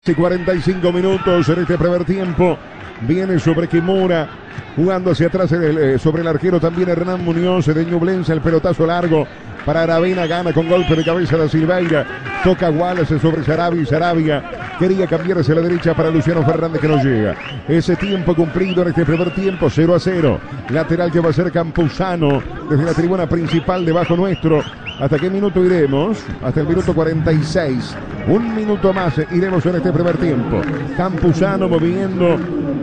45 minutos en este primer tiempo. Viene sobre Kimura, jugando hacia atrás sobre el arquero también Hernán Muñoz de Ñublense. El pelotazo largo para Aravena, gana con golpe de cabeza de Silveira. Toca Wallace sobre Sarabia y Sarabia quería cambiarse a la derecha para Luciano Fernández, que no llega. Ese tiempo cumplido en este primer tiempo, 0-0. Lateral que va a ser Campuzano desde la tribuna principal debajo nuestro. ¿Hasta qué minuto iremos? Hasta el minuto 46. Un minuto más iremos en este primer tiempo. Campuzano moviendo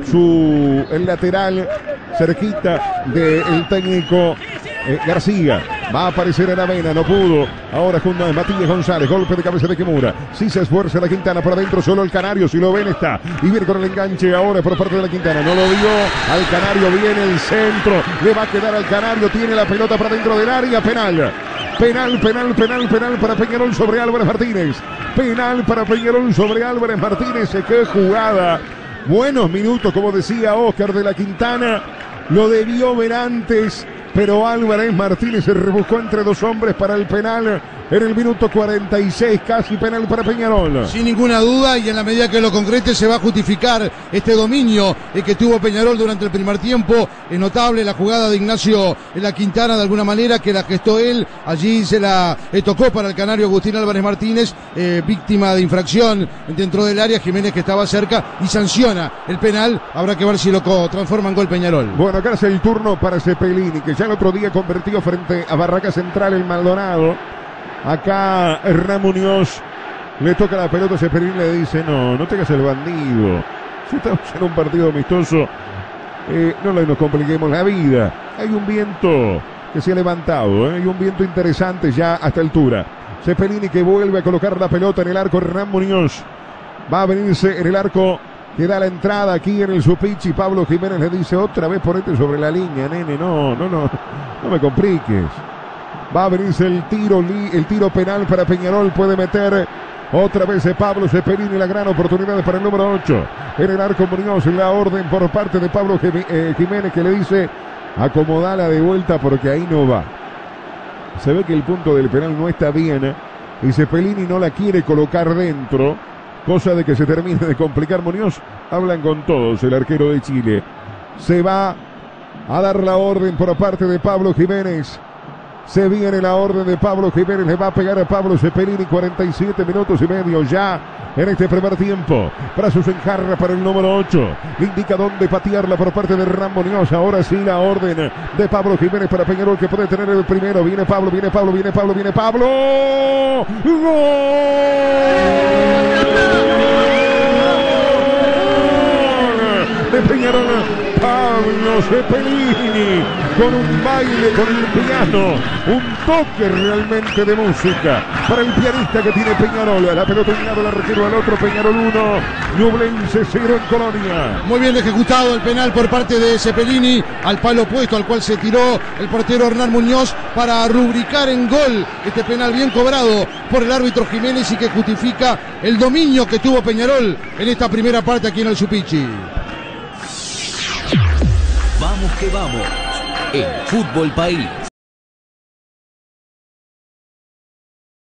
el lateral cerquita del técnico García. Va a aparecer en Aravena, no pudo. Ahora junto a Matías González, golpe de cabeza de Kimura. Si se esfuerza la Quintana por adentro, solo el Canario, si lo ven está. Y viene con el enganche ahora por parte de la Quintana. No lo dio al Canario, viene el centro. Le va a quedar al Canario, tiene la pelota para dentro del área, penal. Penal para Peñarol sobre Álvarez Martínez. Penal para Peñarol sobre Álvarez Martínez. Qué jugada. Buenos minutos, como decía Oscar de la Quintana. Lo debió ver antes, pero Álvarez Martínez se rebuscó entre dos hombres para el penal en el minuto 46, casi penal para Peñarol. Sin ninguna duda, y en la medida que lo concrete se va a justificar este dominio que tuvo Peñarol durante el primer tiempo. Es notable la jugada de Ignacio en la Quintana, de alguna manera, que la gestó él. Allí se la tocó para el canario Agustín Álvarez Martínez, víctima de infracción dentro del área. Jiménez, que estaba cerca, y sanciona el penal. Habrá que ver si lo transforma en gol Peñarol. Bueno, acá es el turno para Cepelini, que ya el otro día convertido frente a Barraca Central el Maldonado. Acá Hernán Muñoz le toca la pelota a Cepelini, le dice: no te hagas el bandido. Si estamos en un partido amistoso, no nos compliquemos la vida. Hay un viento que se ha levantado, hay un viento interesante ya a esta altura. Cepelini, que vuelve a colocar la pelota en el arco. Hernán Muñoz va a venirse en el arco que da la entrada aquí en el Supichi. Pablo Jiménez le dice: otra vez ponete sobre la línea, nene, no me compliques. Va a venirse el tiro penal para Peñarol. Puede meter otra vez Pablo Cepelini, la gran oportunidad para el número 8. En el arco Muñoz, la orden por parte de Pablo Jiménez, que le dice: acomodala de vuelta porque ahí no va. Se ve que el punto del penal no está bien y Cepelini no la quiere colocar dentro, cosa de que se termine de complicar. Muñoz, hablan con todos, el arquero de Chile. Se va a dar la orden por parte de Pablo Jiménez. Se viene la orden de Pablo Jiménez, le va a pegar a Pablo Cepelini. 47 minutos y medio ya en este primer tiempo. Brazos en jarra para el número 8. Indica dónde patearla por parte de Hernán Muñoz. Ahora sí la orden de Pablo Jiménez para Peñarol, que puede tener el primero. Viene Pablo. ¡Gol! De Peñarol, Pablo Cepelini, con un baile con el piano, un toque realmente de música para el pianista que tiene Peñarol. La pelota un lado, la retiró al otro. Peñarol 1, Ñublense 0 en Colonia. Muy bien ejecutado el penal por parte de Cepelini, al palo opuesto al cual se tiró el portero Hernán Muñoz para rubricar en gol este penal bien cobrado por el árbitro Jiménez, y que justifica el dominio que tuvo Peñarol en esta primera parte aquí en el Supichi. Vamos que vamos, en Fútbol País.